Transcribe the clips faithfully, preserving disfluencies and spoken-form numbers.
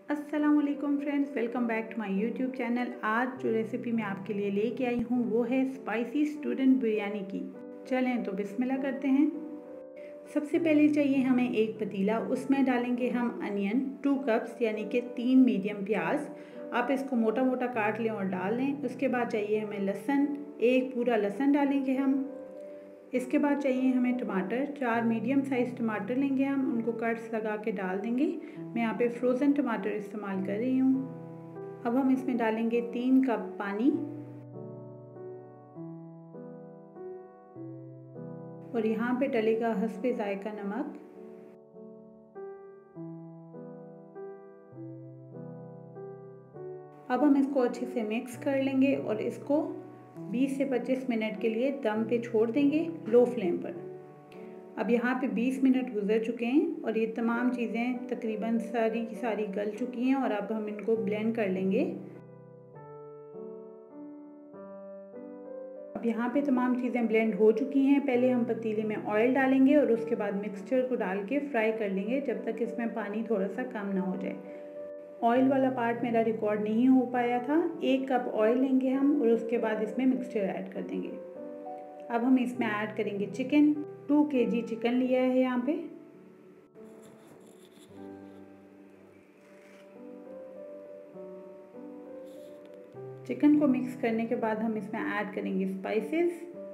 अस्सलामुअलैकुम friends, welcome back to my YouTube channel. आज जो रेसिपी मैं आपके लिए लेके आई हूँ वो है स्पाइसी स्टूडेंट बिरयानी की। चलें तो बिस्मिल्लाह करते हैं। सबसे पहले चाहिए हमें एक पतीला, उसमें डालेंगे हम अनियन टू कप्स यानी कि तीन मीडियम प्याज। आप इसको मोटा मोटा काट लें और डाल लें। उसके बाद चाहिए हमें लहसुन, एक पूरा लहसुन डालेंगे हम। इसके बाद चाहिए हमें टमाटर, चार मीडियम साइज़ टमाटर लेंगे हम, उनको कट्स लगा के डाल देंगे। मैं यहाँ पे फ्रोज़न टमाटर इस्तेमाल कर रही हूँ। अब हम इसमें डालेंगे तीन कप पानी और यहाँ पे डलेगा हस्बे ज़ायका नमक। अब हम इसको अच्छे से मिक्स कर लेंगे और इसको बीस से पच्चीस मिनट के लिए दम पे छोड़ देंगे लो फ्लेम पर। अब यहाँ पे बीस मिनट गुजर चुके हैं और ये तमाम चीज़ें तकरीबन सारी की सारी गल चुकी हैं और अब हम इनको ब्लेंड कर लेंगे। अब यहाँ पे तमाम चीज़ें ब्लेंड हो चुकी हैं। पहले हम पतीले में ऑयल डालेंगे और उसके बाद मिक्सचर को डाल के फ्राई कर लेंगे जब तक इसमें पानी थोड़ा सा कम ना हो जाए। ऑयल वाला पार्ट मेरा रिकॉर्ड नहीं हो पाया था। एक कप ऑयल लेंगे हम और उसके बाद इसमें मिक्सचर ऐड कर देंगे। अब हम इसमें ऐड करेंगे चिकन। टू के जी चिकन लिया है यहाँ पे। चिकन को मिक्स करने के बाद हम इसमें ऐड करेंगे स्पाइसेस।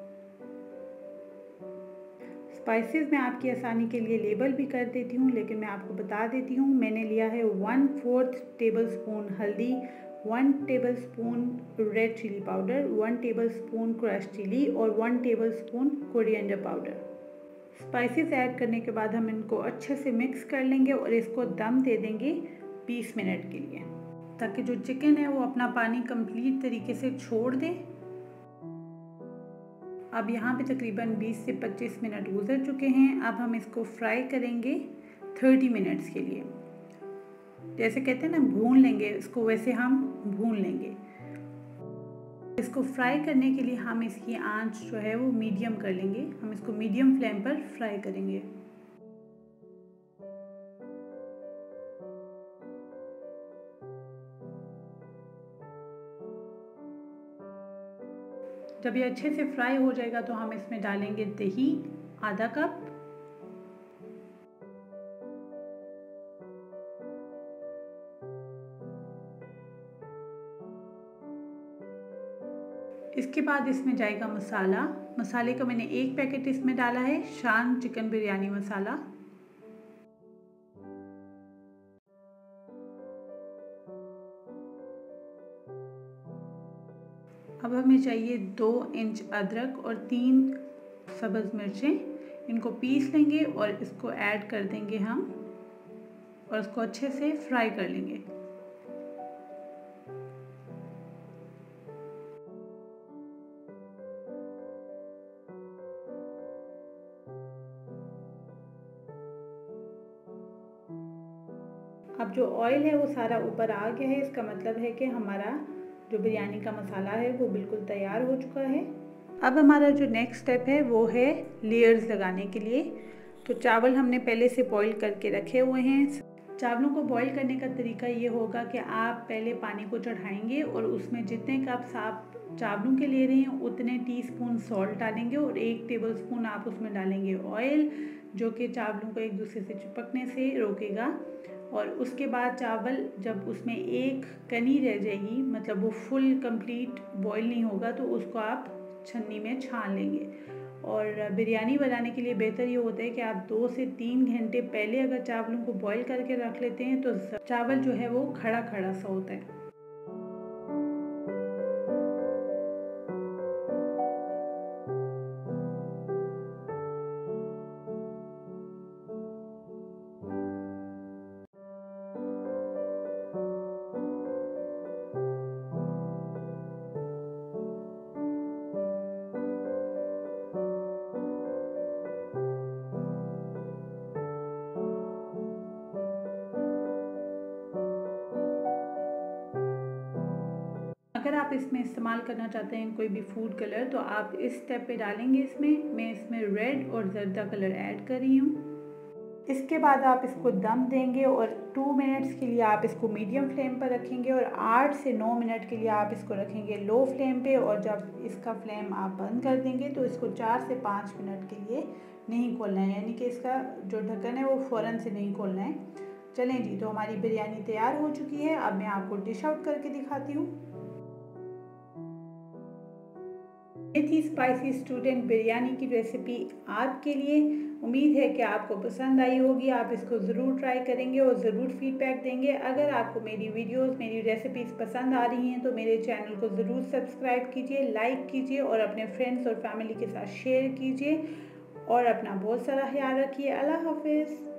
स्पाइसेस मैं आपकी आसानी के लिए लेबल भी कर देती हूँ, लेकिन मैं आपको बता देती हूँ। मैंने लिया है वन फोर्थ टेबल स्पून हल्दी, one tablespoon red chili powder, one tablespoon crush chili और one tablespoon coriander powder. Spices add करने के बाद हम इनको अच्छे से मिक्स कर लेंगे और इसको दम दे देंगे बीस मिनट के लिए, ताकि जो चिकन है वो अपना पानी कंप्लीट तरीके से छोड़ दे। अब यहाँ पे तकरीबन बीस से पच्चीस मिनट गुजर चुके हैं। अब हम इसको फ्राई करेंगे तीस मिनट्स के लिए। जैसे कहते हैं ना भून लेंगे इसको, वैसे हम भून लेंगे। इसको फ्राई करने के लिए हम इसकी आंच जो है वो मीडियम कर लेंगे। हम इसको मीडियम फ्लेम पर फ्राई करेंगे। जब ये अच्छे से फ्राई हो जाएगा तो हम इसमें डालेंगे दही आधा कप, इसके बाद इसमें जाएगा मसाला। मसाले का मैंने एक पैकेट इसमें डाला है, शान चिकन बिरयानी मसाला। अब हमें चाहिए दो इंच अदरक और तीन सब्ज़ मिर्चें। इनको पीस लेंगे और इसको ऐड कर देंगे हम और इसको अच्छे से फ्राई कर लेंगे। अब जो ऑयल है वो सारा ऊपर आ गया है। इसका मतलब है कि हमारा जो बिरयानी का मसाला है वो बिल्कुल तैयार हो चुका है। अब हमारा जो नेक्स्ट स्टेप है वो है लेयर्स लगाने के लिए। तो चावल हमने पहले से बॉईल करके रखे हुए हैं। चावलों को बॉईल करने का तरीका ये होगा कि आप पहले पानी को चढ़ाएंगे और उसमें जितने कप्स आप चावलों के ले रहे हैं उतने टीस्पून सॉल्ट डालेंगे और एक टेबलस्पून आप उसमें डालेंगे ऑयल, जो कि चावलों को एक दूसरे से चिपकने से रोकेगा। और उसके बाद चावल जब उसमें एक कनी रह जाएगी, मतलब वो फुल कंप्लीट बॉईल नहीं होगा, तो उसको आप छन्नी में छान लेंगे। और बिरयानी बनाने के लिए बेहतर ये होता है कि आप दो से तीन घंटे पहले अगर चावलों को बॉईल करके रख लेते हैं तो चावल जो है वो खड़ा खड़ा सा होता है। अगर आप इसमें इस्तेमाल करना चाहते हैं कोई भी फूड कलर तो आप इस स्टेप पे डालेंगे इसमें। मैं इसमें रेड और जर्दा कलर ऐड कर रही हूँ। इसके बाद आप इसको दम देंगे और टू मिनट्स के लिए आप इसको मीडियम फ्लेम पर रखेंगे और आठ से नौ मिनट के लिए आप इसको रखेंगे लो फ्लेम पे। और जब इसका फ्लेम आप बंद कर देंगे तो इसको चार से पाँच मिनट के लिए नहीं खोलना है, यानी कि इसका जो ढक्कन है वो फ़ौरन से नहीं खोलना है। चलें जी, तो हमारी बिरयानी तैयार हो चुकी है। अब मैं आपको डिश आउट करके दिखाती हूँ। ये थी स्पाइसी स्टूडेंट बिरयानी की रेसिपी आपके लिए। उम्मीद है कि आपको पसंद आई होगी। आप इसको ज़रूर ट्राई करेंगे और ज़रूर फीडबैक देंगे। अगर आपको मेरी वीडियोस, मेरी रेसिपीज़ पसंद आ रही हैं तो मेरे चैनल को ज़रूर सब्सक्राइब कीजिए, लाइक कीजिए और अपने फ्रेंड्स और फैमिली के साथ शेयर कीजिए। और अपना बहुत सारा ख्याल रखिए। अल्लाह हाफिज़।